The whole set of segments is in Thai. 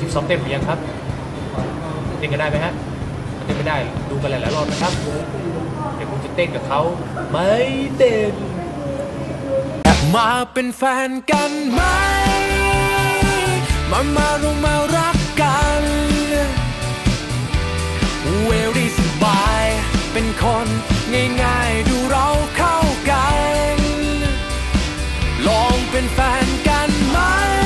ชิปซ้อมเต้นหรือยังครับเต้นกันได้ไหมฮะเต้นไม่ได้ดูกันหลายๆรอบนะครับเดี๋ยวผมจะเต้นกับเขาไม่เต้นมาเป็นแฟนกันไหมมาลงมารักกันเวลี่สบายเป็นคนง่ายๆดูเราเข้ากันลองเป็นแฟนกันไหม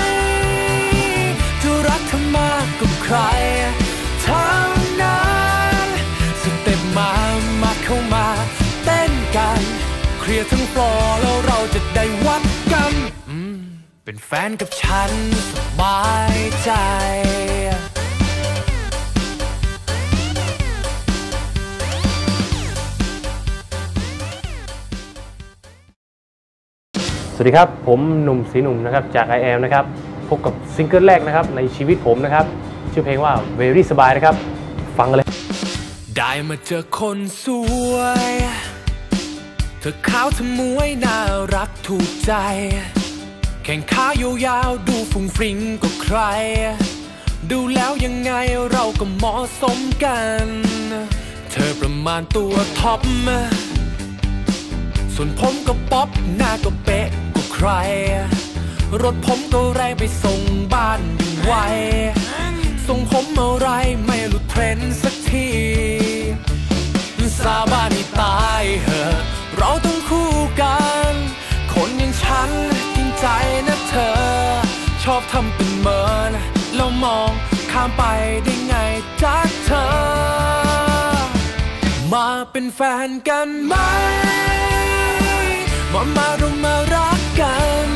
จะรักเธอมากกว่าใครทั้งนั้นสเต็ปมาเข้ามาเต้นกันเคลียร์ทั้งฟลอร์แล้วเราจะได้วัดกันเป็นแฟนกับฉันสบายใจสวัสดีครับผมหนุ่มสีหนุ่มนะครับจาก I am นะครับพบกับซิงเกิลแรกนะครับในชีวิตผมนะครับชื่อเพลงว่า Very สบายนะครับฟังกันเลยได้มาเจอคนสวยเธอขาวเธอมวยน่ารักถูกใจแข่งขายาวๆดูฟุ้งฟริ้งกว่าใครดูแล้วยังไงเราก็เหมาะสมกันเธอประมาณตัวท็อปส่วนผมก็ป๊อปหน้าก็เป๊ะกว่าใครรถผมก็แรงไปส่งบ้านอยู่ไวส่งผมอะไรไม่หลุดเทรนด์สักทีสาบานให้ตายเหอะเราต้องคู่กันคนอย่างฉันจริงใจนะเธอชอบทำเป็นเมินแล้วมองข้ามไปได้ไงจากเธอมาเป็นแฟนกันไหมมาลงมารักกัน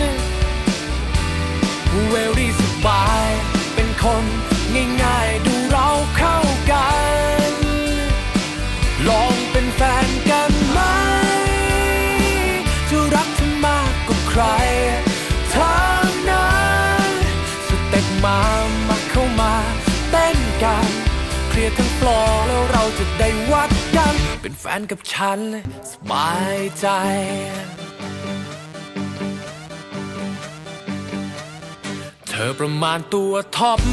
เวลี่สบายเป็นคนง่ายๆดูเราเข้ากันลองเป็นแฟนกันไหมจะรักเธอมากกว่าใครทั้งนั้นสเต็ปมาเข้ามาเต้นกันเคลียร์ทั้งฟลอร์แล้วเราจะได้วัดกันเป็นแฟนกับฉันสบายใจเธอประมาณตัวท็อป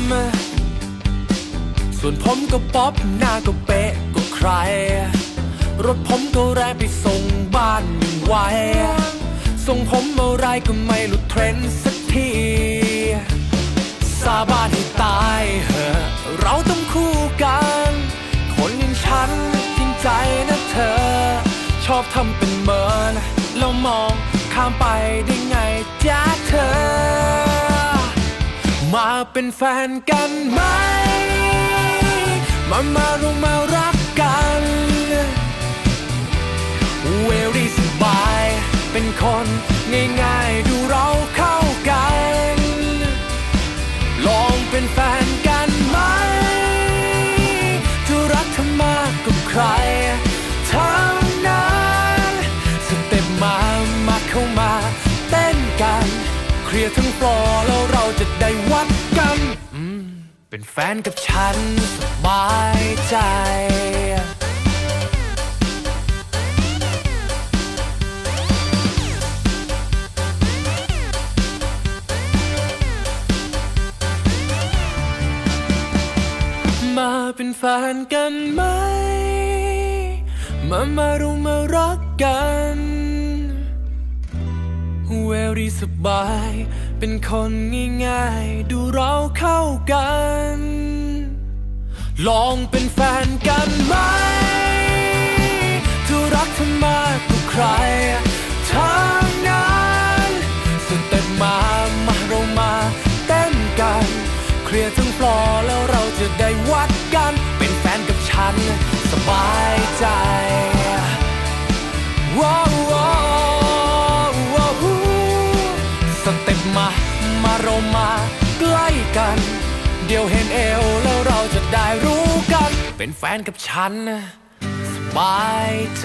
ส่วนผมก็ป๊อปหน้าก็เป๊ะกว่าใครรถผมก็แรงไปส่งบ้านอยู่ไวส่งผมอะไรก็ไม่หลุดเทรนด์สักทีสาบานให้ตายเหอะเราต้องคู่กันคนอย่างฉันจริงใจนะเธอชอบทำเป็นเมินแล้วมองข้ามไปได้ไงจ้าเธอมาเป็นแฟนกันไหมมาลงมารักกันเวลี่สบายเป็นคนง่ายๆดูเราเข้ากันลองเป็นแฟนกันไหมจะรักเธอมากกว่าใครทั้งนั้นสเต็ปมาเข้ามาเต้นกันเคลียร์ทั้งฟลอร์แล้วเราจะได้วัดกันเป็นแฟนกับฉันสบายใจมาเป็นแฟนกันไหมมาลงมารักกันเวลี่สบายเป็นคนง่ายๆดูเราเข้ากันลองเป็นแฟนกันไหมจะรักเธอมากกว่าใครทั้งนั้นสเต็ปมาเรามาเต้นกันเคลียร์ทั้งฟลอร์แล้วเราจะได้วัดกันเป็นแฟนกับฉันสบายใจว้าวสเต็ปมาเรามาใกล้กันเดี๋ยวเห็นเอวแล้วเราจะได้รู้กันเป็นแฟนกับฉันสบายใจ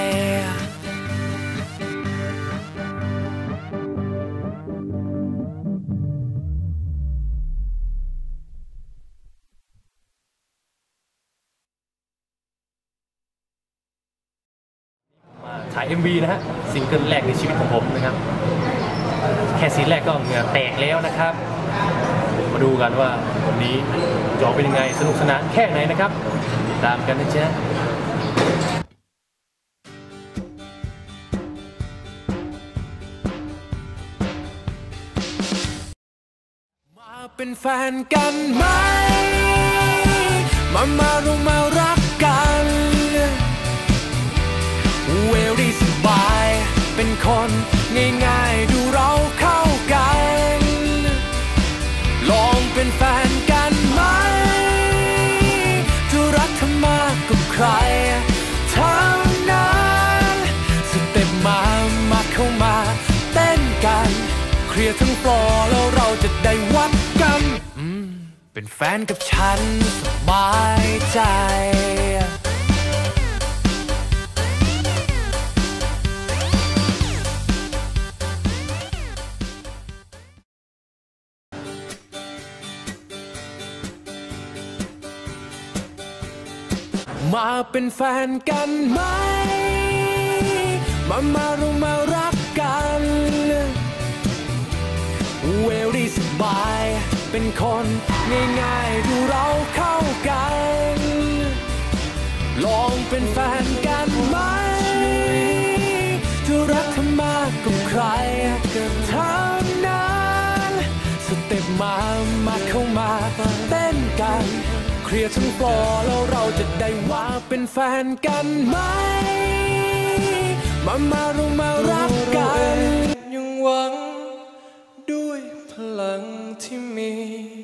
ถ่าย MV นะฮะซิงเกิลแรกในชีวิตของผมนะครับแค่ซีนแรกก็เหงื่อแตกแล้วนะครับมาดูกันว่าวันนี้จะเป็นยังไงสนุกสนานแค่ไหนนะครับติดตามกันนะจ๊ะมาเป็นแฟนกันไหมมาเรามารักกันเวรี่สบายเป็นคนง่ายๆดูเราเข้ากันลองเป็นแฟนกันไหมจะรักเธอมากกว่าใครทั้งนั้นสเต็ปมาเข้ามาเต้นกันเคลียร์ทั้งฟลอร์แล้วเราจะได้วัดกันเป็นแฟนกับฉันสบายใจมาเป็นแฟนกันไหมมาเรามารักกันเวรี่สบายเป็นคนง่ายๆดูเราเข้ากันลองเป็นแฟนกันไหมจะรักเธอมากกว่าใครทั้งนั้นสเต็ปมาเข้ามาเต้นกันเคลียร์ทั้งฟลอร์แล้วเราจะได้ว่าเป็นแฟนกันไหมมาเรามารักกันยังหวังด้วยพลังที่มี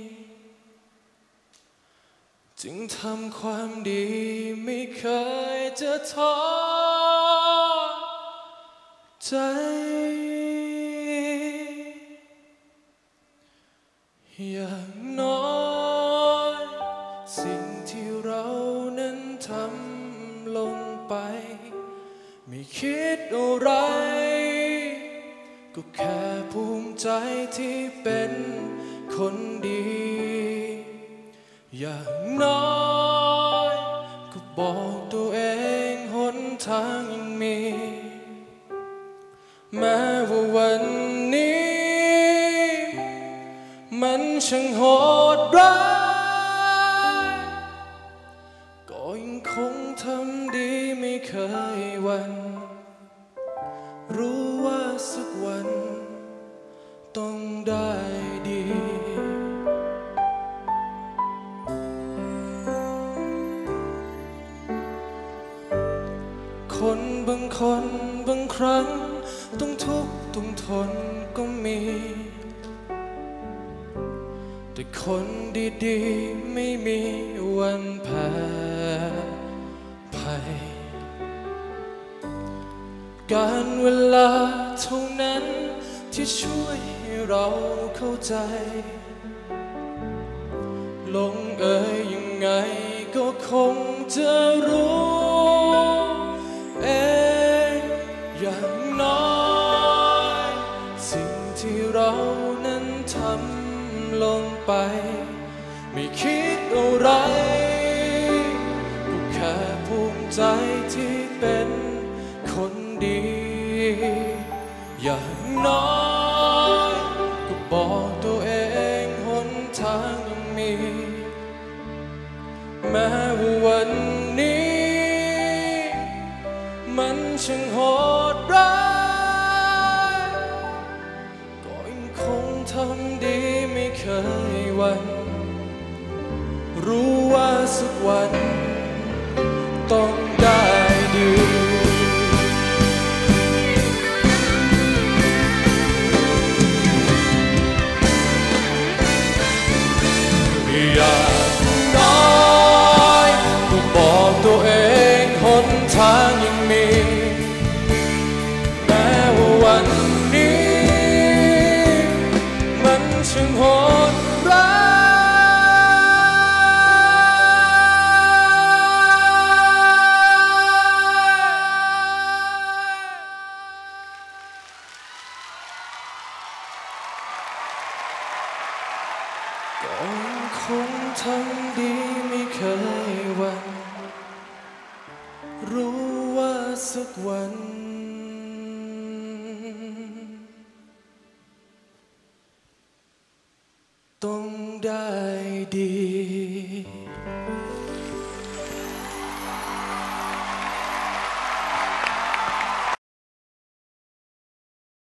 จึงทำความดีไม่เคยจะท้อใจอย่างน้อยสิ่งที่เรานั้นทำลงไปไม่คิดอะไรก็แค่ภูมิใจที่เป็นคนดีอย่างน้อยก็บอกตัวเองหนทางยังมีแม้ว่าวันนี้มันช่างโหดร้ายก็ยังคงทำดีไม่เคยหวั่นรู้ว่าสักวันต้องได้ดีคนบางคนบางครั้งต้องทุกข์ต้องทนก็มีแต่คนดีๆไม่มีวันแพ้ภัยการเวลาเท่านั้นที่ช่วยให้เราเข้าใจลงเอ่ยยังไงก็คงจะรู้เองอย่างน้อยสิ่งที่เรานั้นทำลงไปไม่คิดอะไรก็แค่ภูมิใจที่เป็นคนดีอย่างน้อยก็บอกตัวเองหนทางยังมีแม้ว่าวันนี้มันช่างโหดร้ายก็ยังคงทำดีไม่เคยหวั่นรู้ว่าสักวันต้องได้ดีอย่างน้อยก็บอกตัวเองหนทางยังมีแม้ว่าวันนี้มันช่างโหดร้ายก็ยังคงทำดีไม่เคยหวั่นรู้ว่าสักวันต้องได้ดี